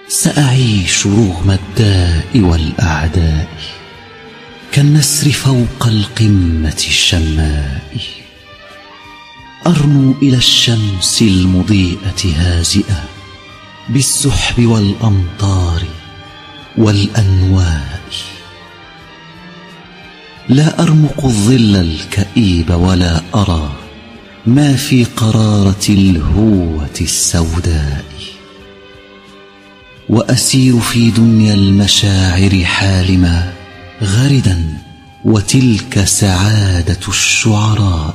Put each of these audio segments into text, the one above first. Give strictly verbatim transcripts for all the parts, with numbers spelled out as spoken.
سأعيش رغم الداء والأعداء كالنسر فوق القمة الشماء، أرنو إلى الشمس المضيئة هازئة بالسحب والأمطار والأنواء. لا أرمق الظل الكئيب ولا أرى ما في قرارة الهوة السوداء، وأسير في دنيا المشاعر حالما غردا وتلك سعادة الشعراء.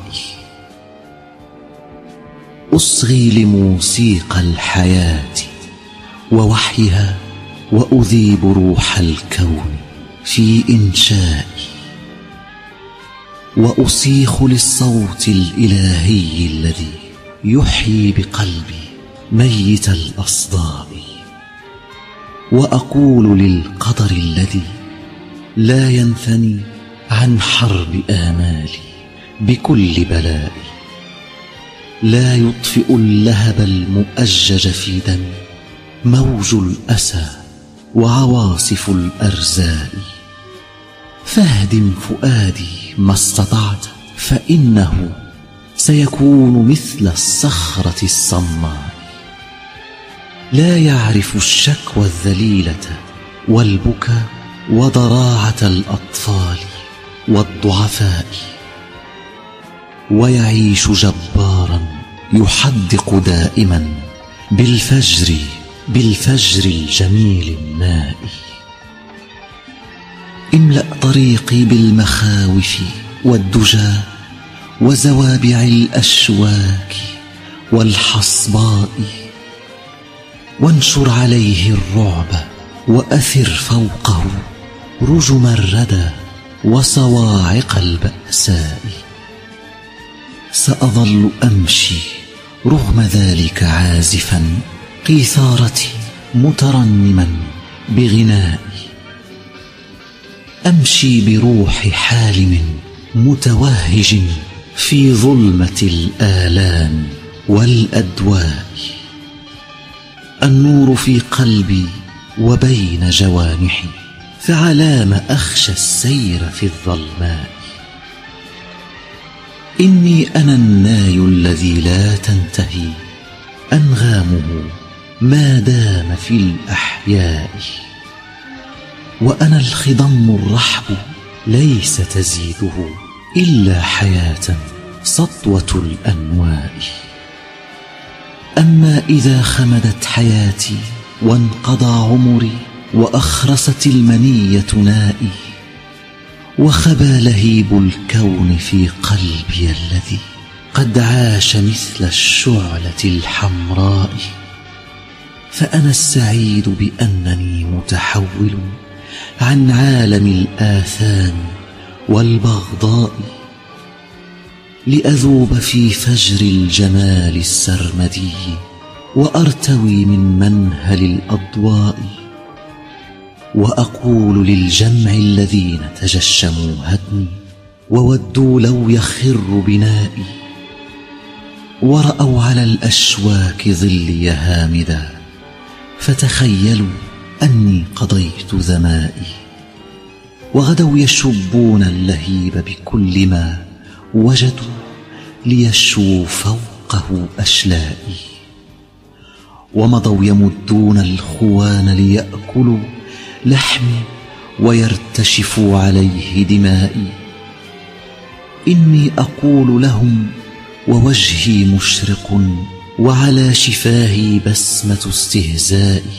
أصغي لموسيقى الحياة ووحيها وأذيب روح الكون في إنشائي، وأصيخ للصوت الإلهي الذي يحيي بقلبي ميت الأصداء، وأقول للقدر الذي لا ينثني عن حرب آمالي بكل بلاء، لا يطفئ اللهب المؤجج في دمي موج الأسى وعواصف الأرزاء. فاهدم فؤادي ما استطعت فإنه سيكون مثل الصخرة الصماء، لا يعرف الشكوى الذليلة والبكاء وضراعة الأطفال والضعفاء، ويعيش جبارا يحدق دائما بالفجر بالفجر الجميل النائي. املأ طريقي بالمخاوف والدجى وزوابع الأشواك والحصباء، وانشر عليه الرعب وأثر فوقه رجم الردى وصواعق البأساء. سأظل أمشي رغم ذلك عازفا قيثارتي مترنما بغنائي، أمشي بروح حالم متوهج في ظلمة الآلام والأدواء. النور في قلبي وبين جوانحي، فعلام أخشى السير في الظلماء. إني أنا الناي الذي لا تنتهي أنغامه ما دام في الأحياء، وأنا الخضم الرحب ليس تزيده إلا حياة سطوة الأنواء. أما إذا خمدت حياتي وانقضى عمري وأخرست المنية نائي، وخبى لهيب الكون في قلبي الذي قد عاش مثل الشعلة الحمراء، فأنا السعيد بأنني متحول عن عالم الآثام والبغضاء، لأذوب في فجر الجمال السرمدي وأرتوي من منهل الأضواء، وأقول للجمع الذين تجشموا هدمي وودوا لو يخر بنائي، ورأوا على الأشواك ظلي هامدا فتخيلوا أني قضيت ذمائي، وغدوا يشبون اللهيب بكل ما وجدوا ليشوا فوقه أشلائي، ومضوا يمدون الخوان ليأكلوا لحمي ويرتشفوا عليه دمائي. إني أقول لهم ووجهي مشرق وعلى شفاهي بسمة استهزائي،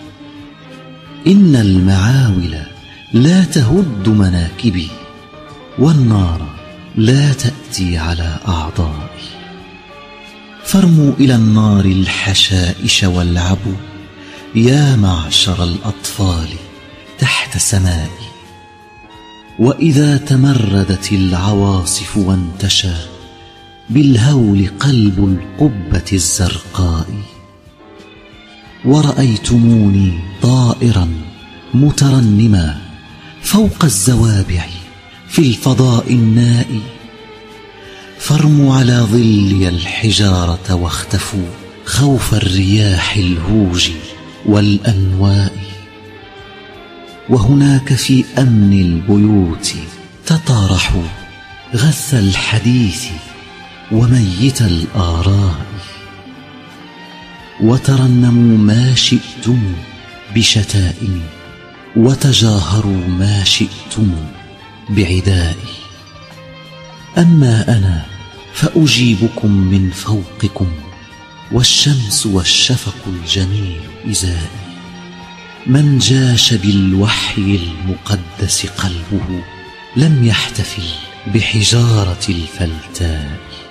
إن المعاول لا تهد مناكبي، والنار لا تأتي على أعضائي. فارموا إلى النار الحشائش والعبوا يا معشر الأطفال تحت سمائي، وإذا تمردت العواصف وانتشى بالهول قلب القبة الزرقاء، ورأيتموني طائرا مترنما فوق الزوابع في الفضاء النائي، فارموا على ظلي الحجارة واختفوا خوف الرياح الهوج والأنواء. وهناك في أمن البيوت تطارح غث الحديث وميت الآراء. وترنموا ما شئتم بشتائم، وتجاهروا ما شئتم بعدائي. أما أنا فأجيبكم من فوقكم، والشمس والشفق الجميل إزائي. من جاش بالوحي المقدس قلبه لم يحتفل بحجارة الفلتاء.